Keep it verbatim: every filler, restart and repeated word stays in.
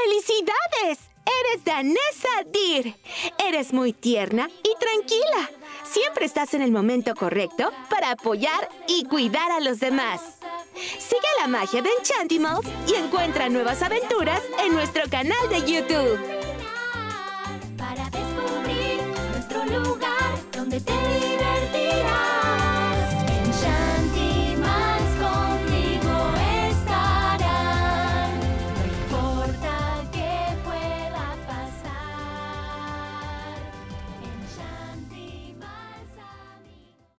¡Felicidades! Eres Danessa Dir. Eres muy tierna y tranquila. Siempre estás en el momento correcto para apoyar y cuidar a los demás. Sigue la magia de Enchantimals y encuentra nuevas aventuras en nuestro canal de YouTube.